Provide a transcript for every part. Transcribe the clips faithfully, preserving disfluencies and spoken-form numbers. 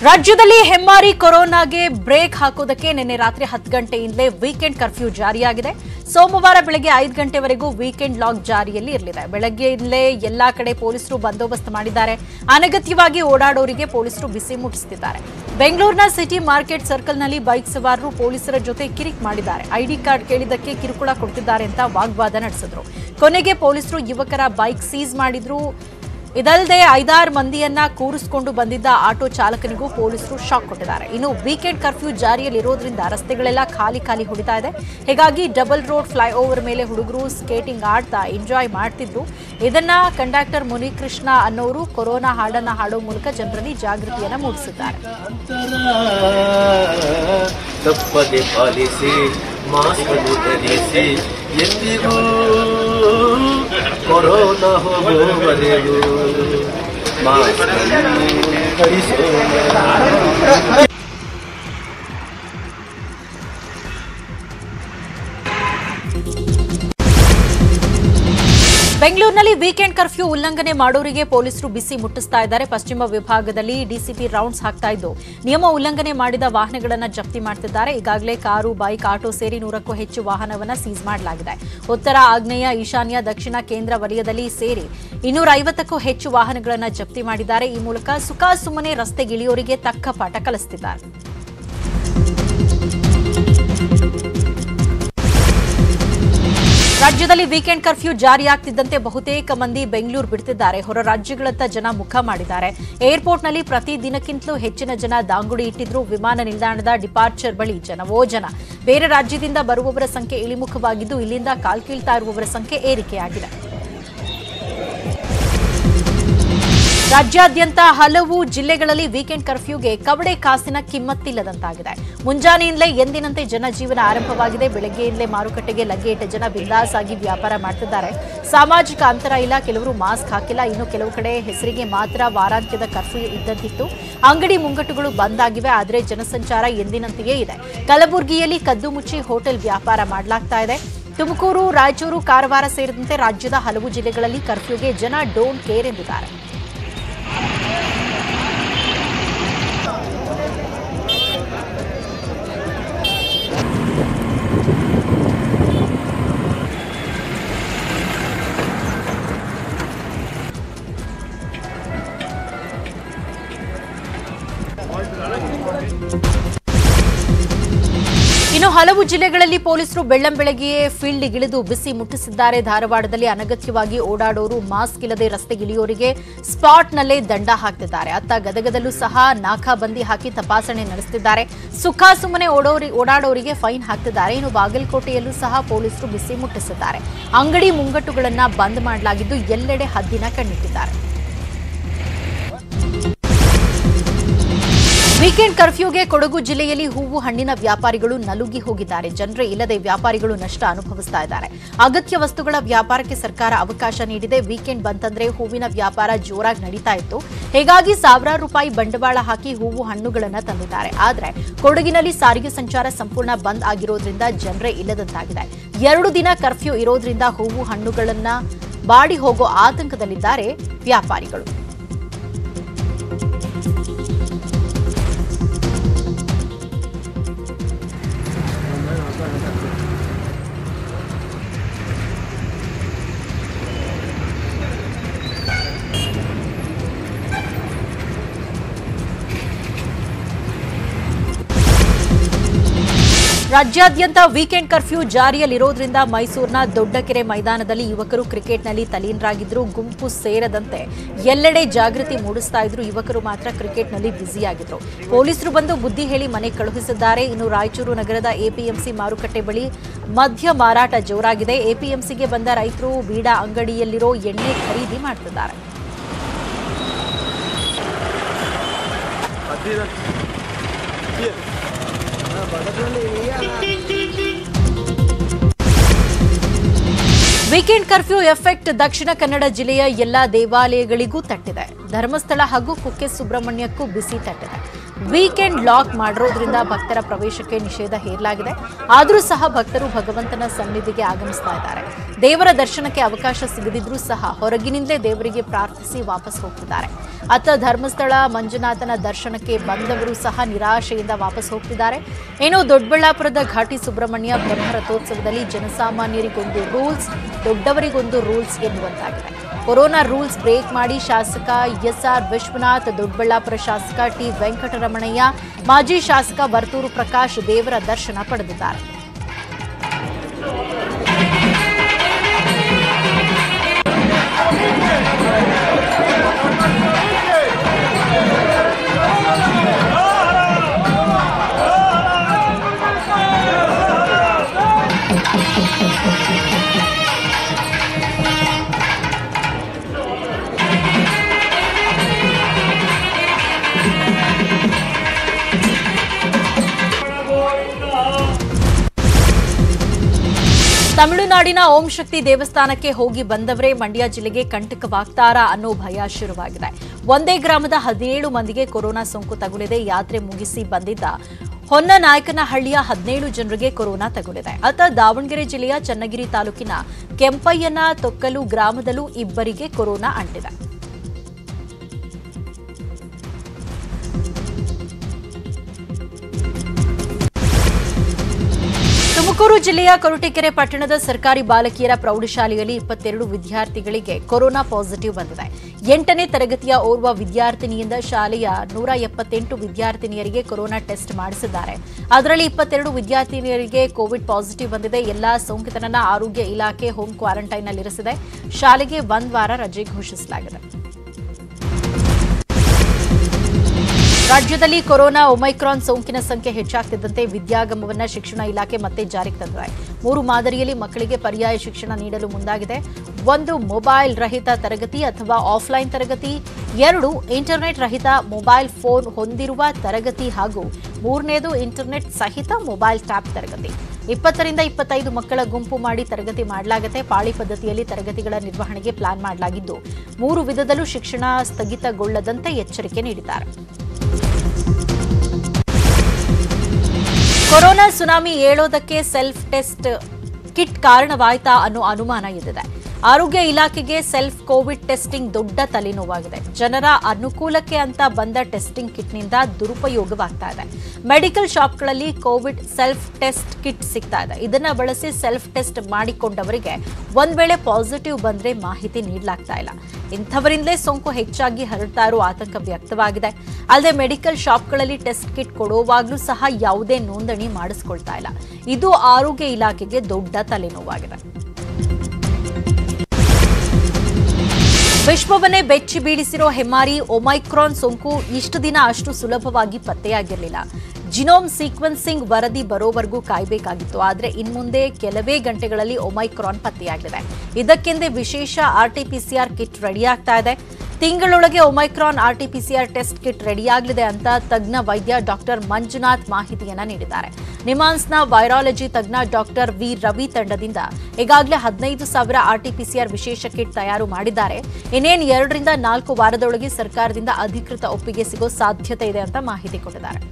ರಾಜ್ಯದಲ್ಲಿ ಹೆಮ್ಮಾರಿ ಕೊರೋನಾಗೆ ಬ್ರೇಕ್ ಹಾಕೋದಕ್ಕೆ ನಿನ್ನೆ ರಾತ್ರಿ ಹತ್ತು ಗಂಟೆಯಿಂದಲೇ ವೀಕೆಂಡ್ ಕರ್ಫ್ಯೂ ಜಾರಿಯಾಗಿದೆ. ಸೋಮವಾರ ಬೆಳಗ್ಗೆ ಐದು ಗಂಟೆವರೆಗೂ ವೀಕೆಂಡ್ ಲಾಕ್ ಜಾರಿಯಲ್ಲಿ ಇರಲಿದೆ. ಬೆಳಗ್ಗೆಯಿಂದಲೇ ಎಲ್ಲಾ ಕಡೆ ಪೊಲೀಸರು ಬಂದೋಬಸ್ತ್ ಮಾಡಿದ್ದಾರೆ. ಅನಗತ್ಯವಾಗಿ ಓಡಾಡೋರಿಗೆ ಪೊಲೀಸರು ಬಿಸಿ ಮುಟ್ಟಿಸುತ್ತಿದ್ದಾರೆ. ಬೆಂಗಳೂರಿನ ಸಿಟಿ ಮಾರ್ಕೆಟ್ ಸರ್ಕಲ್ನಲ್ಲಿ ಬೈಕ್ ಸವಾರರು ಪೊಲೀಸರ ಜೊತೆ ಕಿರಿಕ್ ಮಾಡಿದ್ದಾರೆ. ಐಡಿ ಕಾರ್ಡ್ ಕೇಳಿದ್ದಕ್ಕೆ ಕಿರುಕುಳ ಕೊಡ್ತಿದ್ದಾರೆ ಅಂತ ವಾಗ್ವಾದ ನಡೆಸಿದ್ರು. ಕೊನೆಗೆ ಪೊಲೀಸರು ಯುವಕರ ಬೈಕ್ ಸೀಸ್ ಮಾಡಿದ್ರು. ಇದಲ್ಲದೆ ಐದಾರು ಮಂದಿಯನ್ನ ಕೂರಿಸಿಕೊಂಡು ಬಂದಿದ್ದ ಆಟೋ ಚಾಲಕನಿಗೂ ಪೊಲೀಸರು ಶಾಕ್ ಕೊಟ್ಟಿದ್ದಾರೆ. ಇನ್ನು ವೀಕೆಂಡ್ ಕರ್ಫ್ಯೂ ಜಾರಿಯಲ್ಲಿರೋದ್ರಿಂದ ರಸ್ತೆಗಳೆಲ್ಲ ಖಾಲಿ ಖಾಲಿ ಹೊಡಿತಾ ಇದೆ. ಹೀಗಾಗಿ ಡಬಲ್ ರೋಡ್ ಫ್ಲೈಓವರ್ ಮೇಲೆ ಹುಡುಗರು ಸ್ಕೇಟಿಂಗ್ ಆಡ್ತಾ ಎಂಜಾಯ್ ಮಾಡ್ತಿದ್ರು. ಇದನ್ನ ಕಂಡಕ್ಟರ್ ಮುನಿಕೃಷ್ಣ ಅನ್ನೋರು ಕೊರೋನಾ ಹಾಡನ್ನ ಹಾಡೋ ಮೂಲಕ ಜನರಲ್ಲಿ ಜಾಗೃತಿಯನ್ನ ಮೂಡಿಸಿದ್ದಾರೆ. ತಪ್ಪದೆ ಪಾಲಿಸಿ ಮಾಸ್ಕ್ ಧರಿಸಿ ಎಂದಿಗೂ ಕೊರೋನಾ ಹೋಗುವರೆಗೂ ಮಾಸ್ಕ್ ಧರಿಸೋಣ. ಬೆಂಗಳೂರಿನಲ್ಲಿ ವೀಕೆಂಡ್ ಕರ್ಫ್ಯೂ ಉಲ್ಲಂಘನೆ ಮಾಡೋರಿಗೆ ಪೊಲೀಸರು ಬಿಸಿ ಮುಟ್ಟಿಸ್ತಾ ಇದ್ದಾರೆ. ಪಶ್ಚಿಮ ವಿಭಾಗದಲ್ಲಿ ಡಿಸಿಪಿ ರೌಂಡ್ಸ್ ಹಾಕ್ತಾ ಇದ್ದು ನಿಯಮ ಉಲ್ಲಂಘನೆ ಮಾಡಿದ ವಾಹನಗಳನ್ನು ಜಪ್ತಿ ಮಾಡ್ತಿದ್ದಾರೆ. ಈಗಾಗಲೇ ಕಾರು, ಬೈಕ್, ಆಟೋ ಸೇರಿ ನೂರಕ್ಕೂ ಹೆಚ್ಚು ವಾಹನವನ್ನು ಸೀಸ್ ಮಾಡಲಾಗಿದೆ. ಉತ್ತರ, ಆಗ್ನೇಯ, ಈಶಾನ್ಯ, ದಕ್ಷಿಣ, ಕೇಂದ್ರ ವಲಯದಲ್ಲಿ ಸೇರಿ ಇನ್ನೂರ ಐವತ್ತಕ್ಕೂ ಹೆಚ್ಚು ವಾಹನಗಳನ್ನು ಜಪ್ತಿ ಮಾಡಿದ್ದಾರೆ. ಈ ಮೂಲಕ ಸುಖಾಸುಮ್ಮನೆ ರಸ್ತೆಗಿಳಿಯೋರಿಗೆ ತಕ್ಕ ಪಾಠ ಕಲಿಸುತ್ತಿದ್ದಾರೆ. ರಾಜ್ಯದಲ್ಲಿ ವೀಕೆಂಡ್ ಕರ್ಫ್ಯೂ ಜಾರಿಯಾಗ್ತಿದ್ದಂತೆ ಬಹುತೇಕ ಮಂದಿ ಬೆಂಗಳೂರು ಬಿಡ್ತಿದ್ದಾರೆ. ಹೊರ ರಾಜ್ಯಗಳತ್ತ ಜನ ಮುಖ ಮಾಡಿದ್ದಾರೆ. ಏರ್ಪೋರ್ಟ್ನಲ್ಲಿ ಪ್ರತಿ ದಿನಕ್ಕಿಂತಲೂ ಹೆಚ್ಚಿನ ಜನ ದಾಂಗುಡಿ ಇಟ್ಟಿದ್ರು. ವಿಮಾನ ನಿಲ್ದಾಣದ ಡಿಪಾರ್ಚರ್ ಬಳಿ ಜನವೋ ಜನ. ಬೇರೆ ರಾಜ್ಯದಿಂದ ಬರುವವರ ಸಂಖ್ಯೆ ಇಳಿಮುಖವಾಗಿದ್ದು ಇಲ್ಲಿಂದ ಕಾಲ್ಕೀಳ್ತಾ ಇರುವವರ ಸಂಖ್ಯೆ ಏರಿಕೆಯಾಗಿದೆ. ರಾಜ್ಯಾದ್ಯಂತ ಹಲವು ಜಿಲ್ಲೆಗಳಲ್ಲಿ ವೀಕೆಂಡ್ ಕರ್ಫ್ಯೂಗೆ ಕವಡೆ ಕಾಸಿನ ಕಿಮ್ಮತ್ತಿಲ್ಲದಂತಾಗಿದೆ. ಮುಂಜಾನೆಯಿಂದಲೇ ಎಂದಿನಂತೆ ಜನಜೀವನ ಆರಂಭವಾಗಿದೆ. ಬೆಳಗ್ಗೆಯಿಂದಲೇ ಮಾರುಕಟ್ಟೆಗೆ ಲಗ್ಗೆಯಿಟ್ಟ ಜನ ಬಿಂದಾಸ್ ಆಗಿ ವ್ಯಾಪಾರ ಮಾಡ್ತಿದ್ದಾರೆ. ಸಾಮಾಜಿಕ ಅಂತರ ಇಲ್ಲ, ಕೆಲವರು ಮಾಸ್ಕ್ ಹಾಕಿಲ್ಲ. ಇನ್ನು ಕೆಲವು ಕಡೆ ಹೆಸರಿಗೆ ಮಾತ್ರ ವಾರಾಂತ್ಯದ ಕರ್ಫ್ಯೂ ಇದ್ದಂತಿತ್ತು. ಅಂಗಡಿ ಮುಂಗಟ್ಟುಗಳು ಬಂದ್ ಆಗಿವೆ, ಆದರೆ ಜನಸಂಚಾರ ಎಂದಿನಂತೆಯೇ ಇದೆ. ಕಲಬುರಗಿಯಲ್ಲಿ ಕದ್ದು ಮುಚ್ಚಿ ಹೋಟೆಲ್ ವ್ಯಾಪಾರ ಮಾಡಲಾಗ್ತಾ ಇದೆ. ತುಮಕೂರು, ರಾಯಚೂರು, ಕಾರವಾರ ಸೇರಿದಂತೆ ರಾಜ್ಯದ ಹಲವು ಜಿಲ್ಲೆಗಳಲ್ಲಿ ಕರ್ಫ್ಯೂಗೆ ಜನ ಡೋಂಟ್ ಕೇರ್ ಎಂದಿದ್ದಾರೆ. ಇನ್ನು ಹಲವು ಜಿಲ್ಲೆಗಳಲ್ಲಿ ಪೊಲೀಸರು ಬೆಳ್ಳಂಬೆಳಗ್ಗೆಯೇ ಫೀಲ್ಡ್ಗಿಳಿದು ಬಿಸಿ ಮುಟ್ಟಿಸಿದ್ದಾರೆ. ಧಾರವಾಡದಲ್ಲಿ ಅನಗತ್ಯವಾಗಿ ಓಡಾಡೋರು ಮಾಸ್ಕ್ ಇಲ್ಲದೆ ರಸ್ತೆಗಿಳಿಯೋರಿಗೆ ಸ್ಪಾಟ್ನಲ್ಲೇ ದಂಡ ಹಾಕ್ತಿದ್ದಾರೆ. ಅತ್ತ ಗದಗದಲ್ಲೂ ಸಹ ನಾಕಾಬಂದಿ ಹಾಕಿ ತಪಾಸಣೆ ನಡೆಸುತ್ತಿದ್ದಾರೆ. ಸುಖಾಸುಮ್ಮನೆ ಓಡೋರಿ ಓಡಾಡೋರಿಗೆ ಫೈನ್ ಹಾಕ್ತಿದ್ದಾರೆ. ಇನ್ನು ಬಾಗಲಕೋಟೆಯಲ್ಲೂ ಸಹ ಪೊಲೀಸರು ಬಿಸಿ ಮುಟ್ಟಿಸಿದ್ದಾರೆ. ಅಂಗಡಿ ಮುಂಗಟ್ಟುಗಳನ್ನು ಬಂದ್ ಮಾಡಲಾಗಿದ್ದು ಎಲ್ಲೆಡೆ ಹದ್ದಿನ ಕಣ್ಣಿಟ್ಟಿದ್ದಾರೆ. ವೀಕೆಂಡ್ ಕರ್ಫ್ಯೂಗೆ ಕೊಡಗು ಜಿಲ್ಲೆಯಲ್ಲಿ ಹೂವು ಹಣ್ಣಿನ ವ್ಯಾಪಾರಿಗಳು ನಲುಗಿ ಹೋಗಿದ್ದಾರೆ. ಜನರೇ ಇಲ್ಲದೆ ವ್ಯಾಪಾರಿಗಳು ನಷ್ಟ ಅನುಭವಿಸ್ತಾ ಇದ್ದಾರೆ. ಅಗತ್ಯ ವಸ್ತುಗಳ ವ್ಯಾಪಾರಕ್ಕೆ ಸರ್ಕಾರ ಅವಕಾಶ ನೀಡಿದೆ. ವೀಕೆಂಡ್ ಬಂತಂದ್ರೆ ಹೂವಿನ ವ್ಯಾಪಾರ ಜೋರಾಗಿ ನಡೀತಾ ಇತ್ತು. ಹೀಗಾಗಿ ಸಾವಿರಾರು ರೂಪಾಯಿ ಬಂಡವಾಳ ಹಾಕಿ ಹೂವು ಹಣ್ಣುಗಳನ್ನು ತಂದಿದ್ದಾರೆ. ಆದರೆ ಕೊಡಗಿನಲ್ಲಿ ಸಾರಿಗೆ ಸಂಚಾರ ಸಂಪೂರ್ಣ ಬಂದ್ ಆಗಿರೋದ್ರಿಂದ ಜನರೇ ಇಲ್ಲದಂತಾಗಿದೆ. ಎರಡು ದಿನ ಕರ್ಫ್ಯೂ ಇರೋದ್ರಿಂದ ಹೂವು ಹಣ್ಣುಗಳನ್ನ ಬಾಡಿ ಹೋಗೋ ಆತಂಕದಲ್ಲಿದ್ದಾರೆ ವ್ಯಾಪಾರಿಗಳು. ರಾಜ್ಯಾದ್ಯಂತ ವೀಕೆಂಡ್ ಕರ್ಫ್ಯೂ ಜಾರಿಯಲ್ಲಿರೋದ್ರಿಂದ ಮೈಸೂರಿನ ದೊಡ್ಡಕೆರೆ ಮೈದಾನದಲ್ಲಿ ಯುವಕರು ಕ್ರಿಕೆಟ್ನಲ್ಲಿ ತಲ್ಲೀನರಾಗಿದ್ರು. ಗುಂಪು ಸೇರದಂತೆ ಎಲ್ಲೆಡೆ ಜಾಗೃತಿ ಮೂಡಿಸ್ತಾ ಇದ್ರು. ಯುವಕರು ಮಾತ್ರ ಕ್ರಿಕೆಟ್ನಲ್ಲಿ ಬ್ಯುಸಿಯಾಗಿದ್ರು. ಪೊಲೀಸರು ಬಂದು ಬುದ್ಧಿ ಹೇಳಿ ಮನೆ ಕಳುಹಿಸಿದ್ದಾರೆ. ಇನ್ನು ರಾಯಚೂರು ನಗರದ ಎಪಿಎಂಸಿ ಮಾರುಕಟ್ಟೆ ಬಳಿ ಮದ್ಯ ಮಾರಾಟ ಜೋರಾಗಿದೆ. ಎಪಿಎಂಸಿಗೆ ಬಂದ ರೈತರು ಬೀಡಾ ಅಂಗಡಿಯಲ್ಲಿರೋ ಎಣ್ಣೆ ಖರೀದಿ ಮಾಡ್ತಿದ್ದಾರೆ. Weekend curfew effect Dakshina Kannada ಜಿಲ್ಲೆಯ ಎಲ್ಲಾ ದೇವಾಲಯಗಳಿಗೂ ತಟ್ಟಿದೆ. ಧರ್ಮಸ್ಥಳ ಹಾಗೂ ಕುಕ್ಕೆ ಸುಬ್ರಹ್ಮಣ್ಯಕ್ಕೂ ಬಿಸಿ ತಟ್ಟಿದೆ. ವೀಕೆಂಡ್ ಲಾಕ್ ಮಾಡಿರೋದ್ರಿಂದ ಭಕ್ತರ ಪ್ರವೇಶಕ್ಕೆ ನಿಷೇಧ ಹೇರಲಾಗಿದೆ. ಆದರೂ ಸಹ ಭಕ್ತರು ಭಗವಂತನ ಸನ್ನಿಧಿಗೆ ಆಗಮಿಸ್ತಾ ಇದ್ದಾರೆ. ದೇವರ ದರ್ಶನಕ್ಕೆ ಅವಕಾಶ ಸಿಗದಿದ್ರೂ ಸಹ ಹೊರಗಿನಿಂದಲೇ ದೇವರಿಗೆ ಪ್ರಾರ್ಥಿಸಿ ವಾಪಸ್ ಹೋಗ್ತಿದ್ದಾರೆ. ಅತ್ತ ಧರ್ಮಸ್ಥಳ ಮಂಜುನಾಥನ ದರ್ಶನಕ್ಕೆ ಬಂದವರು ಸಹ ನಿರಾಶೆಯಿಂದ ವಾಪಸ್ ಹೋಗ್ತಿದ್ದಾರೆ. ಏನು ದೊಡ್ಡಬಳ್ಳಾಪುರದ ಘಾಟಿ ಸುಬ್ರಹ್ಮಣ್ಯ ಬ್ರಹ್ಮರಥೋತ್ಸವದಲ್ಲಿ ಜನಸಾಮಾನ್ಯರಿಗೊಂದು ರೂಲ್ಸ್, ದೊಡ್ಡವರಿಗೊಂದು ರೂಲ್ಸ್ ಎನ್ನುವಂತಾಗಿದೆ. ಕೊರೋನಾ ರೂಲ್ಸ್ ಬ್ರೇಕ್ ಮಾಡಿ ಶಾಸಕ ಎಸ್ಆರ್ ವಿಶ್ವನಾಥ್, ದೊಡ್ಡಬಳ್ಳಾಪುರ ಶಾಸಕ ಟಿ ವೆಂಕಟರಮಣಯ್ಯ, ಮಾಜಿ ಶಾಸಕ ವರ್ತೂರು ಪ್ರಕಾಶ್ ದೇವರ ದರ್ಶನ ಪಡೆದಿದ್ದಾರೆ. ತಮಿಳುನಾಡಿನ ಓಂ ಶಕ್ತಿ ದೇವಸ್ಥಾನಕ್ಕೆ ಹೋಗಿ ಬಂದವರೇ ಮಂಡ್ಯ ಜಿಲ್ಲೆಗೆ ಕಂಟಕವಾಗ್ತಾರಾ ಅನ್ನೋ ಭಯ ಶುರುವಾಗಿದೆ. ಒಂದೇ ಗ್ರಾಮದ ಹದಿನೇಳು ಮಂದಿಗೆ ಕೊರೋನಾ ಸೋಂಕು ತಗುಲಿದೆ. ಯಾತ್ರೆ ಮುಗಿಸಿ ಬಂದಿದ್ದ ಹೊನ್ನನಾಯಕನಹಳ್ಳಿಯ ಹದಿನೇಳು ಜನರಿಗೆ ಕೊರೋನಾ ತಗುಲಿದೆ. ಅತ್ತ ದಾವಣಗೆರೆ ಜಿಲ್ಲೆಯ ಚನ್ನಗಿರಿ ತಾಲೂಕಿನ ಕೆಂಪಯ್ಯನ ತೊಕ್ಕಲು ಗ್ರಾಮದಲ್ಲೂ ಇಬ್ಬರಿಗೆ ಕೊರೋನಾ ಅಂಟಿದೆ. ತುಮಕೂರು ಜಿಲ್ಲೆಯ ಕೊರಟಗೆರೆ ಪಟ್ಟಣದ ಸರ್ಕಾರಿ ಬಾಲಕಿಯರ ಪ್ರೌಢಶಾಲೆಯಲ್ಲಿ ಇಪ್ಪತ್ತೆರಡು ವಿದ್ಯಾರ್ಥಿಗಳಿಗೆ ಕೊರೋನಾ ಪಾಸಿಟಿವ್ ಬಂದಿದೆ. ಎಂಟನೇ ತರಗತಿಯ ಓರ್ವ ವಿದ್ಯಾರ್ಥಿನಿಯಿಂದ ಶಾಲೆಯ ನೂರ ಎಪ್ಪತ್ತೆಂಟು ವಿದ್ಯಾರ್ಥಿನಿಯರಿಗೆ ಕೊರೋನಾ ಟೆಸ್ಟ್ ಮಾಡಿಸಿದ್ದಾರೆ. ಅದರಲ್ಲಿ ಇಪ್ಪತ್ತೆರಡು ವಿದ್ಯಾರ್ಥಿನಿಯರಿಗೆ ಕೋವಿಡ್ ಪಾಸಿಟಿವ್ ಬಂದಿದೆ. ಎಲ್ಲಾ ಸೋಂಕಿತರನ್ನ ಆರೋಗ್ಯ ಇಲಾಖೆ ಹೋಮ್ ಕ್ವಾರಂಟೈನ್ನಲ್ಲಿರಿಸಿದೆ. ಶಾಲೆಗೆ ಒಂದು ವಾರ ರಜೆ ಘೋಷಿಸಲಾಗಿದೆ. ರಾಜ್ಯದಲ್ಲಿ ಕೊರೋನಾ ಒಮೈಕ್ರಾನ್ ಸೋಂಕಿನ ಸಂಖ್ಯೆ ಹೆಚ್ಚಾಗ್ತಿದ್ದಂತೆ ವಿದ್ಯಾಗಮವನ್ನ ಶಿಕ್ಷಣ ಇಲಾಖೆ ಮತ್ತೆ ಜಾರಿಗೆ ತಂದಿದೆ. ಮೂರು ಮಾದರಿಯಲ್ಲಿ ಮಕ್ಕಳಿಗೆ ಪರ್ಯಾಯ ಶಿಕ್ಷಣ ನೀಡಲು ಮುಂದಾಗಿದೆ. ಒಂದು ಮೊಬೈಲ್ ರಹಿತ ತರಗತಿ ಅಥವಾ ಆಫ್ಲೈನ್ ತರಗತಿ, ಎರಡು ಇಂಟರ್ನೆಟ್ ರಹಿತ ಮೊಬೈಲ್ ಫೋನ್ ಹೊಂದಿರುವ ತರಗತಿ ಹಾಗೂ ಮೂರನೇದು ಇಂಟರ್ನೆಟ್ ಸಹಿತ ಮೊಬೈಲ್ ಟ್ಯಾಬ್ ತರಗತಿ. ಇಪ್ಪತ್ತರಿಂದ ಇಪ್ಪತ್ತೈದು ಮಕ್ಕಳ ಗುಂಪು ಮಾಡಿ ತರಗತಿ ಮಾಡಲಾಗುತ್ತೆ. ಪಾಳಿ ಪದ್ಧತಿಯಲ್ಲಿ ತರಗತಿಗಳ ನಿರ್ವಹಣೆಗೆ ಪ್ಲಾನ್ ಮಾಡಲಾಗಿದ್ದು ಮೂರು ವಿಧದಲ್ಲೂ ಶಿಕ್ಷಣ ಸ್ಥಗಿತಗೊಳ್ಳದಂತೆ ಎಚ್ಚರಿಕೆ ನೀಡಿದ್ದಾರೆ. ಕೊರೋನಾ ಸುನಾಮಿ ಏಳೋದಕ್ಕೆ ಸೆಲ್ಫ್ ಟೆಸ್ಟ್ ಕಿಟ್ ಕಾರಣವಾಯ್ತಾ ಅನ್ನೋ ಅನುಮಾನ ಎದ್ದಿದೆ. ಆರೋಗ್ಯ ಇಲಾಖೆಗೆ ಸೆಲ್ಫ್ ಕೋವಿಡ್ ಟೆಸ್ಟಿಂಗ್ ದೊಡ್ಡ ತಲೆನೋವಾಗಿದೆ. ಜನರ ಅನುಕೂಲಕ್ಕೆ ಅಂತ ಬಂದ ಟೆಸ್ಟಿಂಗ್ ಕಿಟ್ನಿಂದ ದುರುಪಯೋಗವಾಗ್ತಾ ಇದೆ. ಮೆಡಿಕಲ್ ಶಾಪ್ಗಳಲ್ಲಿ ಕೋವಿಡ್ ಸೆಲ್ಫ್ ಟೆಸ್ಟ್ ಕಿಟ್ ಸಿಗ್ತಾ ಇದೆ. ಇದನ್ನ ಬಳಸಿ ಸೆಲ್ಫ್ ಟೆಸ್ಟ್ ಮಾಡಿಕೊಂಡವರಿಗೆ ಒಂದ್ ವೇಳೆ ಪಾಸಿಟಿವ್ ಬಂದ್ರೆ ಮಾಹಿತಿ ನೀಡಲಾಗ್ತಾ ಇಲ್ಲ. ಇಂಥವರಿಂದಲೇ ಸೋಂಕು ಹೆಚ್ಚಾಗಿ ಹರಡ್ತಾ ಇರೋ ಆತಂಕ ವ್ಯಕ್ತವಾಗಿದೆ. ಅಲ್ಲದೆ ಮೆಡಿಕಲ್ ಶಾಪ್ಗಳಲ್ಲಿ ಟೆಸ್ಟ್ ಕಿಟ್ ಕೊಡುವಾಗ್ಲೂ ಸಹ ಯಾವುದೇ ನೋಂದಣಿ ಮಾಡಿಸ್ಕೊಳ್ತಾ ಇಲ್ಲ. ಇದು ಆರೋಗ್ಯ ಇಲಾಖೆಗೆ ದೊಡ್ಡ ತಲೆನೋವಾಗಿದೆ. ವಿಶ್ವವನ್ನೇ ಬೆಚ್ಚಿ ಬೀಳಿಸಿರೋ ಹೆಮ್ಮಾರಿ ಒಮೈಕ್ರಾನ್ ಸೋಂಕು ಇಷ್ಟು ದಿನ ಅಷ್ಟು ಸುಲಭವಾಗಿ ಪತ್ತೆಯಾಗಿರಲಿಲ್ಲ. ಜಿನೋಮ್ ಸೀಕ್ವೆನ್ಸಿಂಗ್ ವರದಿ ಬರೋವರೆಗೂ ಕಾಯಬೇಕಾಗಿತ್ತು. ಆದರೆ ಇನ್ಮುಂದೆ ಕೆಲವೇ ಗಂಟೆಗಳಲ್ಲಿ ಒಮೈಕ್ರಾನ್ ಪತ್ತೆಯಾಗಲಿದೆ. ಇದಕ್ಕೆಂದೇ ವಿಶೇಷ ಆರ್ಟಿಪಿಸಿಆರ್ ಕಿಟ್ ರೆಡಿಯಾಗ್ತಾ ಇದೆ. ತಿಂಗಳೊಳಗೆ ಒಮೈಕ್ರಾನ್ ಆರ್ಟಿಪಿಸಿಆರ್ ಟೆಸ್ಟ್ ಕಿಟ್ ರೆಡಿಯಾಗಲಿದೆ ಅಂತ ತಜ್ಞ ವೈದ್ಯ ಡಾಕ್ಟರ್ ಮಂಜುನಾಥ್ ಮಾಹಿತಿಯನ್ನ ನೀಡಿದ್ದಾರೆ. ನಿಮಾನ್ಸ್ನ ವೈರಾಲಜಿ ತಜ್ಞ ಡಾಕ್ಟರ್ ವಿ ರವಿ ತಂಡದಿಂದ ಈಗಾಗಲೇ ಹದಿನೈದು ಸಾವಿರ ಆರ್ಟಿಪಿಸಿಆರ್ ವಿಶೇಷ ಕಿಟ್ ತಯಾರು ಮಾಡಿದ್ದಾರೆ. ಇನ್ನೇನು ಎರಡರಿಂದ ನಾಲ್ಕು ವಾರದೊಳಗೆ ಸರ್ಕಾರದಿಂದ ಅಧಿಕೃತ ಒಪ್ಪಿಗೆ ಸಿಗೋ ಸಾಧ್ಯತೆ ಇದೆ ಅಂತ ಮಾಹಿತಿ ಕೊಟ್ಟಿದ್ದಾರೆ.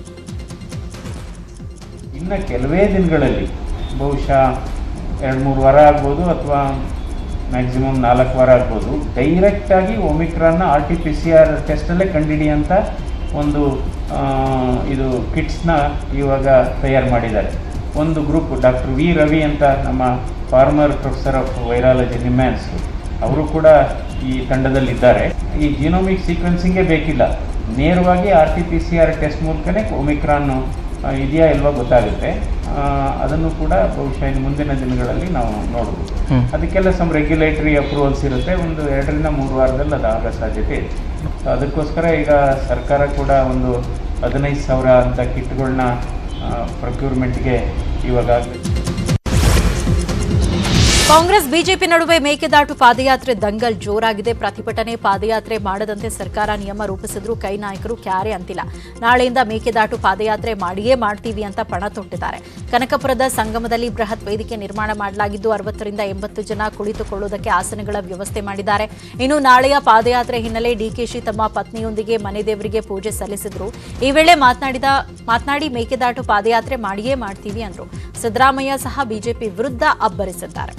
ಇನ್ನು ಕೆಲವೇ ದಿನಗಳಲ್ಲಿ ಬಹುಶಃ ಎರಡು ಮೂರು ವಾರ ಆಗ್ಬೋದು ಅಥವಾ ಮ್ಯಾಕ್ಸಿಮಮ್ ನಾಲ್ಕು ವಾರ ಆಗ್ಬೋದು, ಡೈರೆಕ್ಟಾಗಿ ಒಮಿಕ್ರಾನ್ನ R T P C R ಟೆಸ್ಟಲ್ಲೇ ಕಂಡುಹಿಡಿಯೋಂಥ ಒಂದು ಇದು ಕಿಟ್ಸ್ನ ಇವಾಗ ತಯಾರು ಮಾಡಿದ್ದಾರೆ. ಒಂದು ಗ್ರೂಪ್ ಡಾಕ್ಟರ್ ವಿ ರವಿ ಅಂತ ನಮ್ಮ former professor of virology NIMHANS, ಅವರು ಕೂಡ ಈ ತಂಡದಲ್ಲಿದ್ದಾರೆ. ಈ ಜಿನೋಮಿಕ್ ಸೀಕ್ವೆನ್ಸಿಂಗೇ ಬೇಕಿಲ್ಲ, ನೇರವಾಗಿ R T P C R test ಮೂಲಕನೇ ಒಮಿಕ್ರಾನ್ ಇದೆಯಾ ಇಲ್ವಾ ಗೊತ್ತಾಗುತ್ತೆ. ಅದನ್ನು ಕೂಡ ಬಹುಶಃ ಇನ್ನು ಮುಂದಿನ ದಿನಗಳಲ್ಲಿ ನಾವು ನೋಡ್ಬೋದು. ಅದಕ್ಕೆಲ್ಲ ಸಮ್ ರೆಗ್ಯುಲೇಟರಿ ಅಪ್ರೂವಲ್ಸ್ ಇರುತ್ತೆ. ಒಂದು ಎರಡರಿಂದ ಮೂರು ವಾರದಲ್ಲಿ ಅದು ಆಗೋ ಸಾಧ್ಯತೆ ಇದೆ. ಅದಕ್ಕೋಸ್ಕರ ಈಗ ಸರ್ಕಾರ ಕೂಡ ಒಂದು ಹದಿನೈದು ಸಾವಿರ ಅಂತ ಕಿಟ್ಗಳನ್ನ ಪ್ರೊಕ್ಯೂರ್ಮೆಂಟ್ಗೆ ಇವಾಗ ಕಾಂಗ್ರೆಸ್ ಬಿಜೆಪಿ ನಡುವೆ ಮೇಕೆದಾಟು ಪಾದಯಾತ್ರೆ ದಂಗಲ್ ಜೋರಾಗಿದೆ. ಪ್ರತಿಭಟನೆ ಪಾದಯಾತ್ರೆ ಮಾಡದಂತೆ ಸರ್ಕಾರ ನಿಯಮ ರೂಪಿಸಿದ್ರು ಕೈ ನಾಯಕರು ಕ್ಯಾರೆ ಅಂತಿಲ್ಲ. ನಾಳೆಯಿಂದ ಮೇಕೆದಾಟು ಪಾದಯಾತ್ರೆ ಮಾಡಿಯೇ ಮಾಡ್ತೀವಿ ಅಂತ ಪಣ ತೊಟ್ಟಿದ್ದಾರೆ. ಕನಕಪುರದ ಸಂಗಮದಲ್ಲಿ ಬೃಹತ್ ವೇದಿಕೆ ನಿರ್ಮಾಣ ಮಾಡಲಾಗಿದ್ದು ಅರವತ್ತರಿಂದ ಎಂಬತ್ತು ಜನ ಕುಳಿತುಕೊಳ್ಳುವುದಕ್ಕೆ ಆಸನಗಳ ವ್ಯವಸ್ಥೆ ಮಾಡಿದ್ದಾರೆ. ಇನ್ನು ನಾಳೆಯ ಪಾದಯಾತ್ರೆ ಹಿನ್ನೆಲೆ ಡಿಕೆಶಿ ತಮ್ಮ ಪತ್ನಿಯೊಂದಿಗೆ ಮನೆ ದೇವರಿಗೆ ಪೂಜೆ ಸಲ್ಲಿಸಿದ್ರು. ಈ ವೇಳೆ ಮಾತನಾಡಿದ ಮಾತನಾಡಿ ಮೇಕೆದಾಟು ಪಾದಯಾತ್ರೆ ಮಾಡಿಯೇ ಮಾಡ್ತೀವಿ ಅಂದ್ರು. ಸಿದ್ದರಾಮಯ್ಯ ಸಹ ಬಿಜೆಪಿ ವಿರುದ್ಧ ಅಬ್ಬರಿಸಿದ್ದಾರೆ.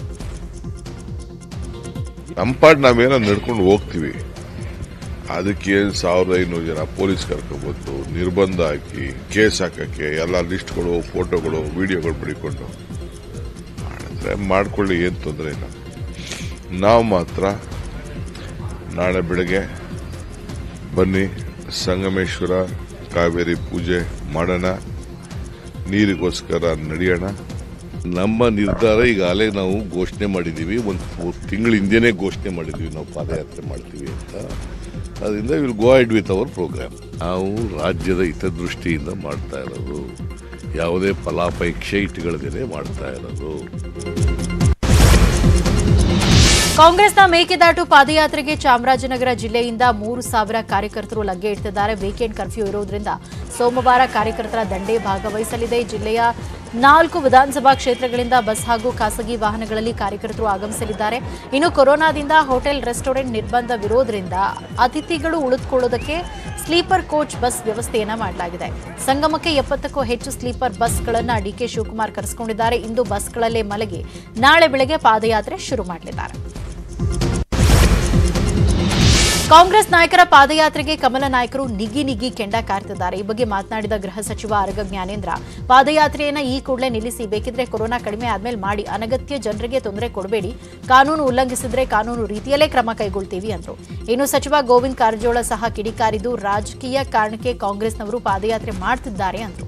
ನಮ್ಮ ಪಾಡ್ ನಾವೇನೋ ನಡ್ಕೊಂಡು ಹೋಗ್ತೀವಿ, ಅದಕ್ಕೆ ಸಾವಿರದ ಐನೂರು ಜನ ಪೊಲೀಸ್ ಕರ್ಕೊಬೋದು, ನಿರ್ಬಂಧ ಹಾಕಿ ಕೇಸ್ ಹಾಕಕ್ಕೆ ಎಲ್ಲ ಲಿಸ್ಟ್ಗಳು, ಫೋಟೋಗಳು, ವಿಡಿಯೋಗಳು ಪಡಿಕೊಂಡು ಮಾಡಿದ್ರೆ ಮಾಡ್ಕೊಳ್ಳಿ, ಏನು ತೊಂದರೆ ಇಲ್ಲ. ನಾವು ಮಾತ್ರ ನಾಳೆ ಬೆಳಗ್ಗೆ ಬನ್ನಿ ಸಂಗಮೇಶ್ವರ ಕಾವೇರಿ ಪೂಜೆ ಮಾಡೋಣ, ನೀರಿಗೋಸ್ಕರ ನಡೆಯೋಣ. ನಮ್ಮ ನಿರ್ಧಾರ ಈಗಾಗಲೇ ನಾವು ಘೋಷಣೆ ಮಾಡಿದ್ದೀವಿ, ಒಂದು ತಿಂಗಳ ಹಿಂದೆನೇ ಘೋಷಣೆ ಮಾಡಿದ್ದೀವಿ ನಾವು ಪಾದಯಾತ್ರೆ ಮಾಡ್ತೀವಿ ಅಂತ. ಅದರಿಂದ will go ahead with our program. ನಾವು ರಾಜ್ಯದ ಹಿತದೃಷ್ಟಿಯಿಂದ ಮಾಡ್ತಾ ಇರೋದು, ಯಾವುದೇ ಫಲಾಪೇಕ್ಷೆ ಇಟ್ಟುಗಳದೇ ಮಾಡ್ತಾ ಇರೋದು. ಕಾಂಗ್ರೆಸ್ನ ಮೇಕೆದಾಟು ಪಾದಯಾತ್ರೆಗೆ ಚಾಮರಾಜನಗರ ಜಿಲ್ಲೆಯಿಂದ ಮೂರು ಸಾವಿರ ಕಾರ್ಯಕರ್ತರು ಲಗ್ಗೆ ಇಡ್ತಿದ್ದಾರೆ. ವೀಕೆಂಡ್ ಕರ್ಫ್ಯೂ ಇರುವುದರಿಂದ ಸೋಮವಾರ ಕಾರ್ಯಕರ್ತರ ದಂಡೇ ಭಾಗವಹಿಸಲಿದೆ. ಜಿಲ್ಲೆಯ ನಾಲ್ಕು ವಿಧಾನಸಭಾ ಕ್ಷೇತ್ರಗಳಿಂದ ಬಸ್ ಹಾಗೂ ಖಾಸಗಿ ವಾಹನಗಳಲ್ಲಿ ಕಾರ್ಯಕರ್ತರು ಆಗಮಿಸಲಿದ್ದಾರೆ. ಇನ್ನು ಕೊರೋನಾದಿಂದ ಹೋಟೆಲ್ ರೆಸ್ಟೋರೆಂಟ್ ನಿರ್ಬಂಧವಿರೋದ್ರಿಂದ ಅತಿಥಿಗಳು ಉಳಿದುಕೊಳ್ಳೋದಕ್ಕೆ ಸ್ಲೀಪರ್ ಕೋಚ್ ಬಸ್ ವ್ಯವಸ್ಥೆಯನ್ನ ಮಾಡಲಾಗಿದೆ. ಸಂಗಮಕ್ಕೆ ಎಪ್ಪತ್ತಕ್ಕೂ ಹೆಚ್ಚು ಸ್ಲೀಪರ್ ಬಸ್ಗಳನ್ನು ಡಿಕೆ ಶಿವಕುಮಾರ್ ಕರೆಸಿಕೊಂಡಿದ್ದಾರೆ. ಇಂದು ಬಸ್ಗಳಲ್ಲೇ ಮಲಗಿ ನಾಳೆ ಬೆಳಗ್ಗೆ ಪಾದಯಾತ್ರೆ ಶುರು ಮಾಡಲಿದ್ದಾರೆ. ಕಾಂಗ್ರೆಸ್ ನಾಯಕರ ಪಾದಯಾತ್ರೆಗೆ ಕಮಲ ನಾಯಕರು ನಿಗಿ ನಿಗಿ ಕೆಂಡ ಕಾರ್ತಿದ್ದಾರೆ. ಈ ಬಗ್ಗೆ ಮಾತನಾಡಿದ ಗೃಹ ಸಚಿವ ಆರಗ ಜ್ಞಾನೇಂದ್ರ, ಪಾದಯಾತ್ರೆಯನ್ನ ಈ ಕೂಡಲೇ ನಿಲ್ಲಿಸಿ, ಬೇಕಿದ್ರೆ ಕೊರೋನಾ ಕಡಿಮೆ ಆದ್ಮೇಲೆ ಮಾಡಿ, ಅನಗತ್ಯ ಜನರಿಗೆ ತೊಂದರೆ ಕೊಡಬೇಡಿ, ಕಾನೂನು ಉಲ್ಲಂಘಿಸಿದ್ರೆ ಕಾನೂನು ರೀತಿಯಲ್ಲೇ ಕ್ರಮ ಕೈಗೊಳ್ತೀವಿ ಅಂದ್ರು. ಇನ್ನು ಸಚಿವ ಗೋವಿಂದ ಕಾರಜೋಳ ಸಹ ಕಿಡಿಕಾರಿದ್ದು, ರಾಜಕೀಯ ಕಾರಣಕ್ಕೆ ಕಾಂಗ್ರೆಸ್ನವರು ಪಾದಯಾತ್ರೆ ಮಾಡ್ತಿದ್ದಾರೆ ಅಂದ್ರು.